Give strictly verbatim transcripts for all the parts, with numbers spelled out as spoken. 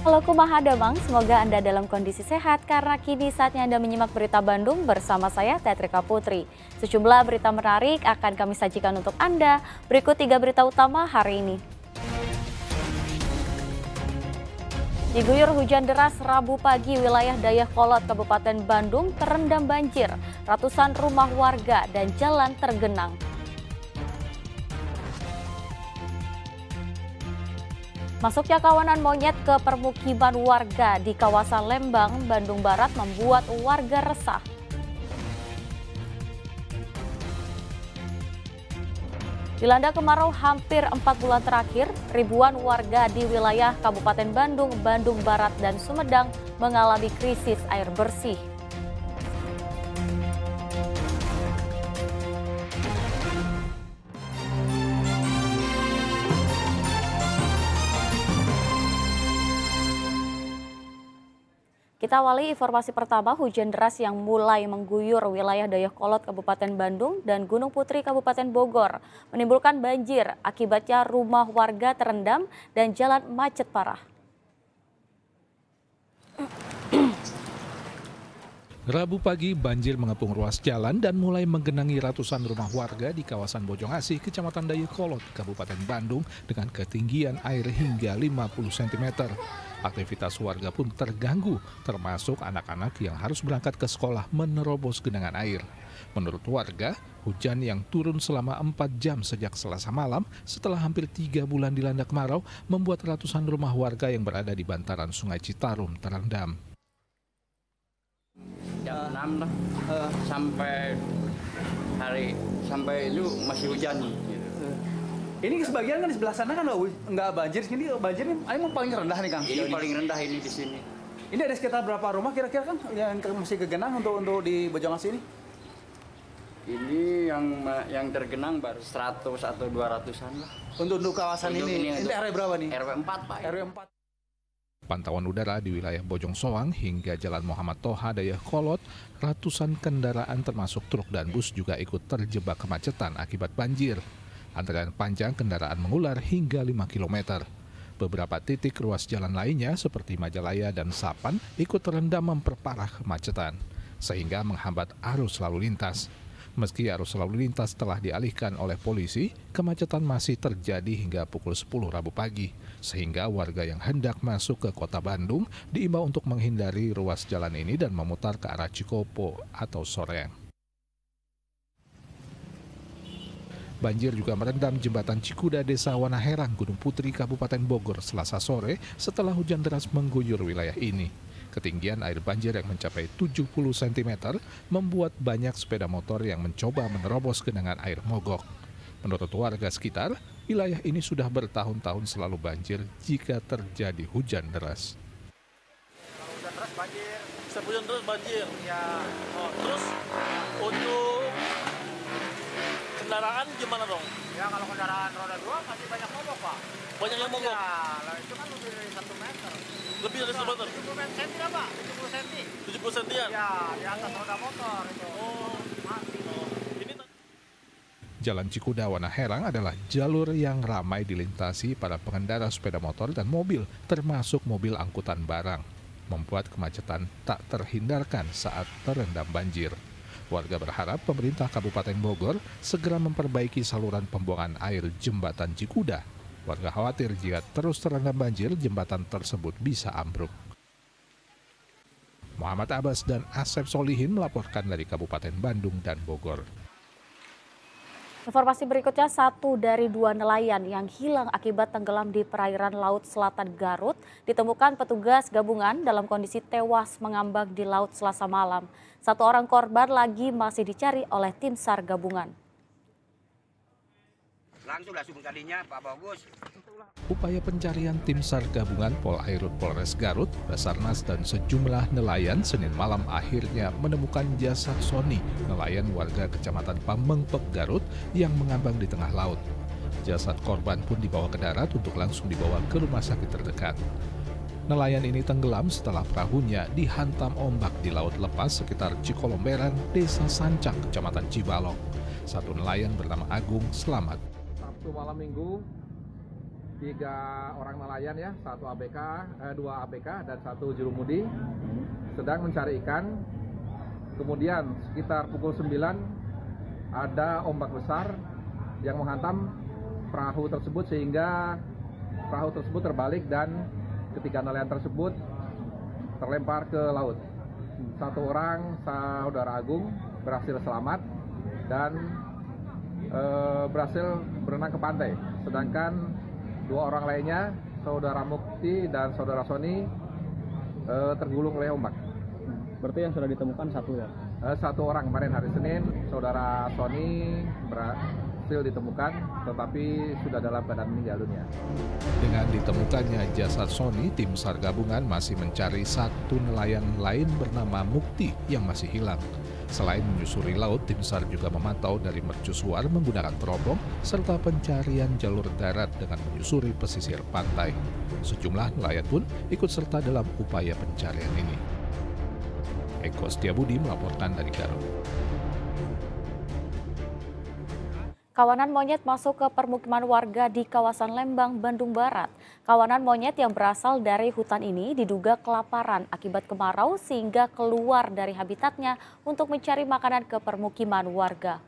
Halo Kumaha Damang, semoga Anda dalam kondisi sehat karena kini saatnya Anda menyimak berita Bandung bersama saya Tetrika Putri. Sejumlah berita menarik akan kami sajikan untuk Anda. Berikut tiga berita utama hari ini. Diguyur hujan deras Rabu pagi, wilayah Dayakolot, Kabupaten Bandung terendam banjir. Ratusan rumah warga dan jalan tergenang. Masuknya kawanan monyet ke permukiman warga di kawasan Lembang, Bandung Barat membuat warga resah. Dilanda kemarau hampir empat bulan terakhir, ribuan warga di wilayah Kabupaten Bandung, Bandung Barat, dan Sumedang mengalami krisis air bersih. Kita awali informasi pertama, hujan deras yang mulai mengguyur wilayah Dayakolot Kabupaten Bandung dan Gunung Putri Kabupaten Bogor menimbulkan banjir. Akibatnya rumah warga terendam dan jalan macet parah. Rabu pagi banjir mengepung ruas jalan dan mulai menggenangi ratusan rumah warga di kawasan Bojong-Asih, Kecamatan Dayakolot, Kabupaten Bandung dengan ketinggian air hingga lima puluh sentimeter. Aktivitas warga pun terganggu, termasuk anak-anak yang harus berangkat ke sekolah menerobos genangan air. Menurut warga, hujan yang turun selama empat jam sejak Selasa malam setelah hampir tiga bulan dilanda kemarau membuat ratusan rumah warga yang berada di bantaran Sungai Citarum terendam. Jam enam lah, uh, sampai hari sampai itu masih hujan. Gitu. Ini sebagian kan di sebelah sana kan nggak banjir, sini banjir ini emang paling rendah nih Kang. Ini paling rendah ini di sini. Ini ada sekitar berapa rumah kira-kira kan yang masih kegenang untuk untuk di Bojong-Asih ini? Ini yang yang tergenang baru seratus atau dua ratusan lah. Untuk untuk kawasan untuk ini, ini, ini R W berapa nih? R W empat Pak. R W empat. Pantauan udara di wilayah Bojong Soang hingga Jalan Muhammad Toha Dayakolot, ratusan kendaraan termasuk truk dan bus juga ikut terjebak kemacetan akibat banjir. Antrean panjang kendaraan mengular hingga lima kilometer. Beberapa titik ruas jalan lainnya seperti Majalaya dan Sapan ikut terendam memperparah kemacetan, sehingga menghambat arus lalu lintas. Meski arus lalu lintas telah dialihkan oleh polisi, kemacetan masih terjadi hingga pukul sepuluh Rabu pagi, sehingga warga yang hendak masuk ke kota Bandung diimbau untuk menghindari ruas jalan ini dan memutar ke arah Cikopo atau Soreng. Banjir juga merendam jembatan Cikuda Desa Wanaherang, Gunung Putri, Kabupaten Bogor Selasa sore setelah hujan deras mengguyur wilayah ini. Ketinggian air banjir yang mencapai tujuh puluh sentimeter membuat banyak sepeda motor yang mencoba menerobos genangan air mogok. Menurut warga sekitar, wilayah ini sudah bertahun-tahun selalu banjir jika terjadi hujan deras. Kalau hujan deras banjir, setiap hujan deras banjir. Ya. Oh, terus untuk kendaraan gimana dong? Ya kalau kendaraan roda dua masih banyak mogok Pak. Banyak yang mogok? Ya, lah itu kan lebih dari satu meter. Lebih dari satu meter? tujuh puluh senti lah Pak, tujuh puluh senti. tujuh puluh sentian? Ya, di atas roda motor itu. Oh, mati. Oh. Ini... Jalan Cikuda Wanaherang adalah jalur yang ramai dilintasi para pengendara sepeda motor dan mobil, termasuk mobil angkutan barang, membuat kemacetan tak terhindarkan saat terendam banjir. Warga berharap pemerintah Kabupaten Bogor segera memperbaiki saluran pembuangan air jembatan Cikuda. Warga khawatir jika terus terendam banjir, jembatan tersebut bisa ambruk. Muhammad Abbas dan Asep Solihin melaporkan dari Kabupaten Bandung dan Bogor. Informasi berikutnya, satu dari dua nelayan yang hilang akibat tenggelam di perairan Laut Selatan Garut ditemukan petugas gabungan dalam kondisi tewas mengambang di laut Selasa malam. Satu orang korban lagi masih dicari oleh tim SAR gabungan. Langsung langsung kalinya Pak Bagus. Upaya pencarian tim SAR gabungan Polairut Polres Garut, Basarnas dan sejumlah nelayan Senin malam akhirnya menemukan jasad Sony, nelayan warga Kecamatan Pamengpek Garut yang mengambang di tengah laut. Jasad korban pun dibawa ke darat untuk langsung dibawa ke rumah sakit terdekat. Nelayan ini tenggelam setelah perahunya dihantam ombak di laut lepas sekitar Cikolomberan, Desa Sancak, Kecamatan Cibalong. Satu nelayan bernama Agung selamat. Sabtu malam minggu tiga orang nelayan ya, satu A B K, eh, dua A B K dan satu jurumudi sedang mencari ikan. Kemudian sekitar pukul sembilan ada ombak besar yang menghantam perahu tersebut sehingga perahu tersebut terbalik dan ketiga nelayan tersebut terlempar ke laut. Satu orang, Saudara Agung, berhasil selamat dan e, berhasil berenang ke pantai. Sedangkan dua orang lainnya, Saudara Mukti dan Saudara Sony, e, tergulung oleh ombak. Berarti yang sudah ditemukan satu ya? E, satu orang kemarin hari Senin, Saudara Sony berhasil ditemukan, tetapi sudah dalam keadaan meninggal dunia. Dengan ditemukannya jasad Sony, tim SAR gabungan masih mencari satu nelayan lain bernama Mukti yang masih hilang. Selain menyusuri laut, tim SAR juga memantau dari mercusuar menggunakan teropong serta pencarian jalur darat dengan menyusuri pesisir pantai. Sejumlah nelayan pun ikut serta dalam upaya pencarian ini. Eko Setiabudi melaporkan dari Garut. Kawanan monyet masuk ke permukiman warga di kawasan Lembang, Bandung Barat. Kawanan monyet yang berasal dari hutan ini diduga kelaparan akibat kemarau sehingga keluar dari habitatnya untuk mencari makanan ke permukiman warga.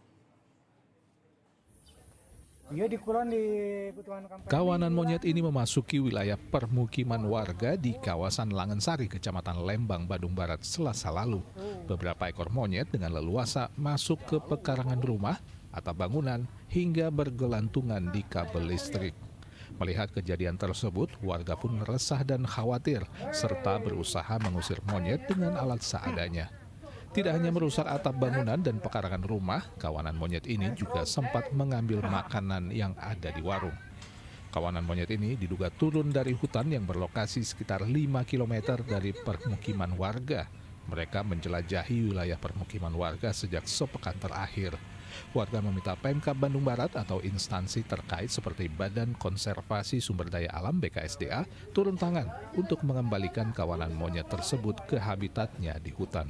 Kawanan monyet ini memasuki wilayah permukiman warga di kawasan Langensari, Kecamatan Lembang, Bandung Barat, Selasa lalu. Beberapa ekor monyet dengan leluasa masuk ke pekarangan rumah, atap bangunan, hingga bergelantungan di kabel listrik. Melihat kejadian tersebut, warga pun resah dan khawatir, serta berusaha mengusir monyet dengan alat seadanya. Tidak hanya merusak atap bangunan dan pekarangan rumah, kawanan monyet ini juga sempat mengambil makanan yang ada di warung. Kawanan monyet ini diduga turun dari hutan yang berlokasi sekitar lima kilometer dari permukiman warga. Mereka menjelajahi wilayah permukiman warga sejak sepekan terakhir. Warga meminta Pemkab Bandung Barat atau instansi terkait seperti Badan Konservasi Sumber Daya Alam B K S D A turun tangan untuk mengembalikan kawanan monyet tersebut ke habitatnya di hutan.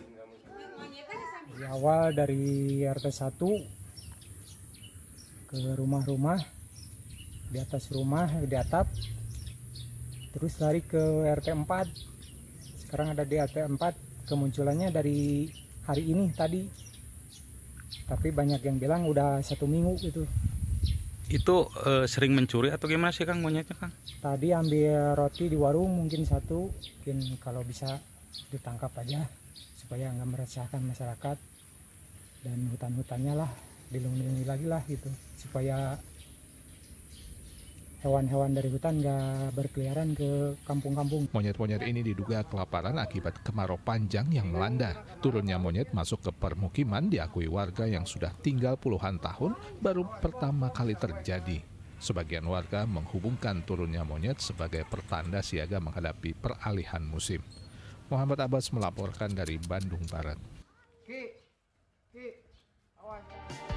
Di awal dari R T satu ke rumah-rumah, di atas rumah, di atap, terus lari ke R T empat. Sekarang ada di R T empat, kemunculannya dari hari ini tadi. Tapi banyak yang bilang udah satu minggu gitu. Itu e, sering mencuri atau gimana sih Kang monyetnya Kang? Tadi ambil roti di warung mungkin satu, mungkin kalau bisa ditangkap aja supaya nggak meresahkan masyarakat dan hutan-hutannya lah dilindungi lagi lah gitu supaya hewan-hewan dari hutan nggak berkeliaran ke kampung-kampung. Monyet-monyet ini diduga kelaparan akibat kemarau panjang yang melanda. Turunnya monyet masuk ke permukiman diakui warga yang sudah tinggal puluhan tahun baru pertama kali terjadi. Sebagian warga menghubungkan turunnya monyet sebagai pertanda siaga menghadapi peralihan musim. Muhammad Abbas melaporkan dari Bandung Barat. Ki, Ki, awas.